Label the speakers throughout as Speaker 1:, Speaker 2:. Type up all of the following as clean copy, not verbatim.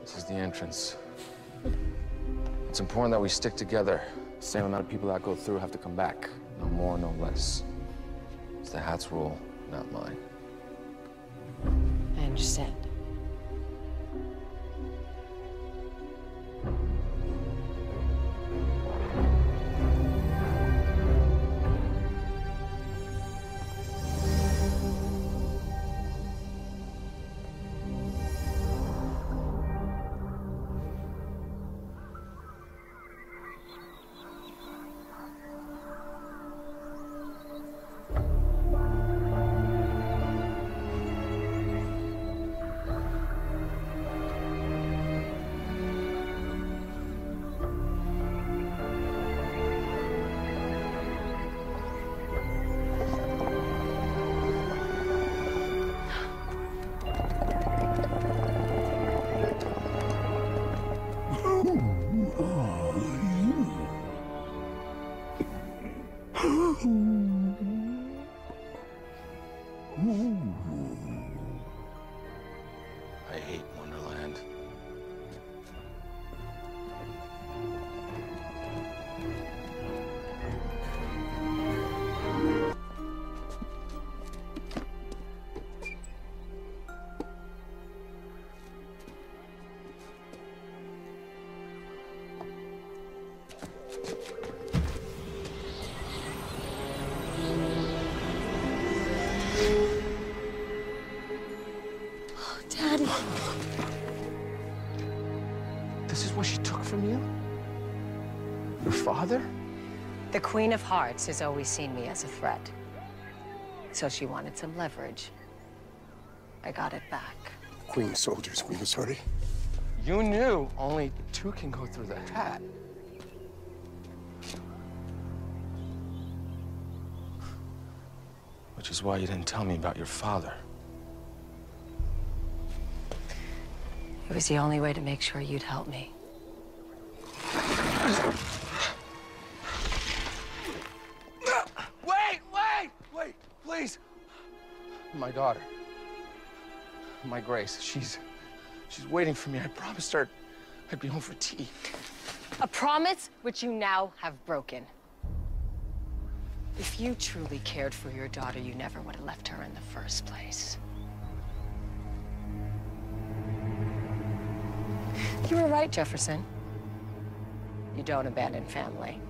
Speaker 1: This is the entrance. It's important that we stick together. Same amount of people that go through have to come back. No more, no less. It's the Hat's rule, not mine.
Speaker 2: I understand.
Speaker 1: I hate Wonderland.
Speaker 2: Daddy.
Speaker 1: This is what she took from you? Your father?
Speaker 2: The Queen of Hearts has always seen me as a threat. So she wanted some leverage. I got it back.
Speaker 3: Queen of soldiers, Queen of Sorry.
Speaker 1: You knew only two can go through the Hat. Which is why you didn't tell me about your father.
Speaker 2: It was the only way to make sure you'd help me.
Speaker 1: Wait, please. My daughter, my Grace, she's waiting for me. I promised her I'd be home for tea.
Speaker 2: A promise which you now have broken. If you truly cared for your daughter, you never would have left her in the first place. You were right, Jefferson. You don't abandon family.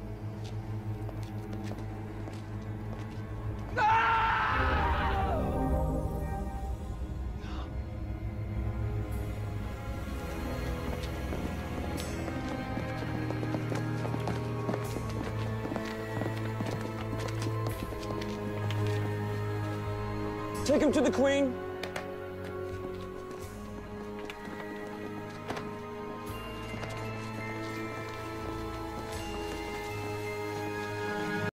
Speaker 4: Take him to the Queen.